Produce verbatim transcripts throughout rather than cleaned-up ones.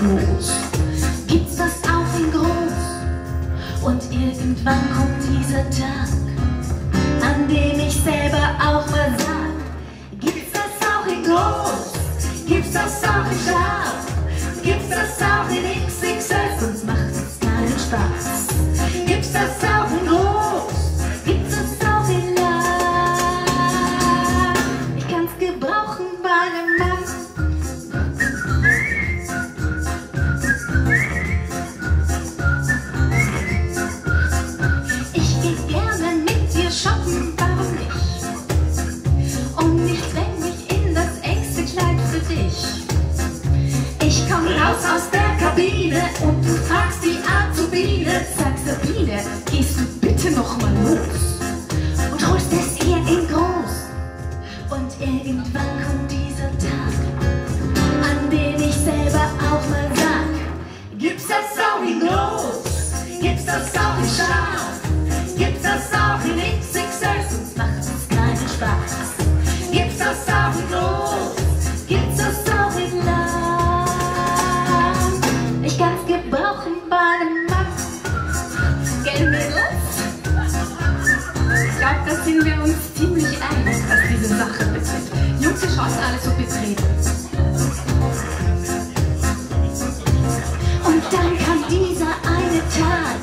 los. Gibt's das auch in groß? Und irgendwann kommt dieser Tag, an dem ich selber auch mal sag: Gibt's das auch in groß? Gibt's das auch in scharf? Gibt's das auch in X X L? Sonst macht es keinen Spaß. Gibt's das auch in groß? Gibt's das auch in lang? Ich kann's gebrauchen bei einem Mann. Ich geh gerne mit dir shoppen, warum nicht? Und ich zwäng mich in das engste Kleid für dich. Ich komm raus aus der Kabine und du fragst die Azubine. Sag Sabine, gehst du bitte noch mal los und holst es ihr in groß. Und irgendwann kommt dieser Tag, an dem ich selber auch mal sag: Gibt's das auch in groß? Gibt's das auch in scharf? Gibt's das auch in X X L? Sonst macht es keinen Spaß. Gibt's das auch in groß? Gibt's das auch in lang? Ich kann's gebrauchen bei einem Mann. Gell, Mädels? Ich glaub, da sind wir uns ziemlich einig, was diese Sache betrifft. Jungs, ihr schaut alle so betreten. Und dann kam dieser eine Tag,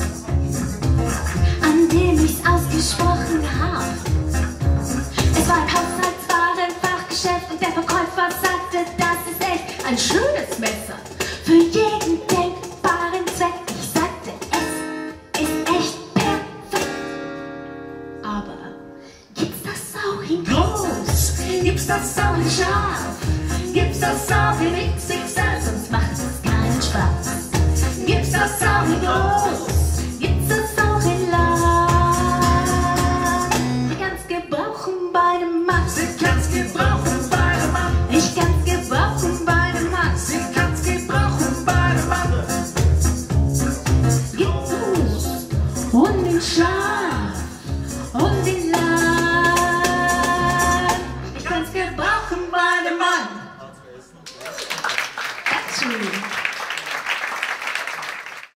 an dem ich's ausgesprochen hab. Es war ein Haushaltswarenfachgeschäft und der Verkäufer sagte, das ist echt ein schönes Messer für jeden denkbaren Zweck. Ich sagte, es ist echt perfekt. Aber gibt's das auch in groß? Gibt's das auch in scharf? Gibt's das auch in X X L? Sonst macht es keinen Spaß. Gibt's das auch in groß? Gibt's das auch in lang? Ich kann's gebrauchen bei einem Mann.